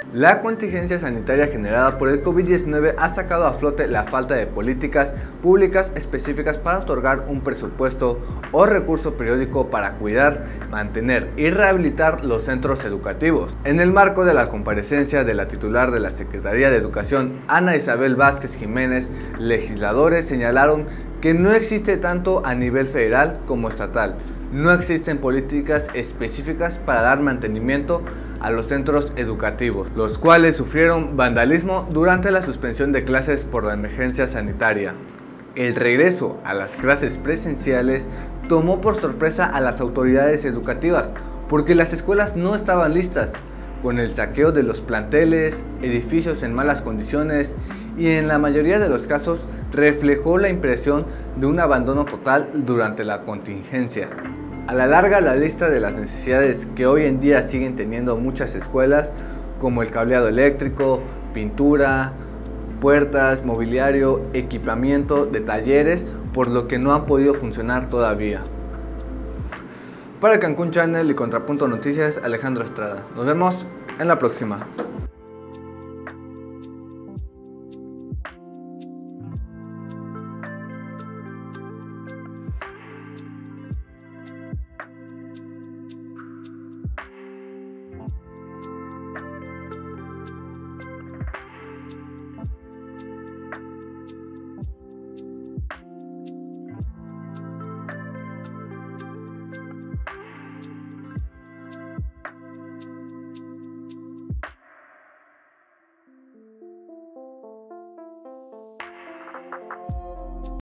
La contingencia sanitaria generada por el COVID-19 ha sacado a flote la falta de políticas públicas específicas para otorgar un presupuesto o recurso periódico para cuidar, mantener y rehabilitar los centros educativos. En el marco de la comparecencia de la titular de la Secretaría de Educación, Ana Isabel Vázquez Jiménez, legisladores señalaron que no existe tanto a nivel federal como estatal. No existen políticas específicas para dar mantenimiento a los centros educativos, los cuales sufrieron vandalismo durante la suspensión de clases por la emergencia sanitaria. El regreso a las clases presenciales tomó por sorpresa a las autoridades educativas, porque las escuelas no estaban listas, con el saqueo de los planteles, edificios en malas condiciones y en la mayoría de los casos reflejó la impresión de un abandono total durante la contingencia. A la larga, la lista de las necesidades que hoy en día siguen teniendo muchas escuelas, como el cableado eléctrico, pintura, puertas, mobiliario, equipamiento de talleres, por lo que no han podido funcionar todavía. Para Cancún Channel y Contrapunto Noticias, Alejandro Estrada. Nos vemos en la próxima.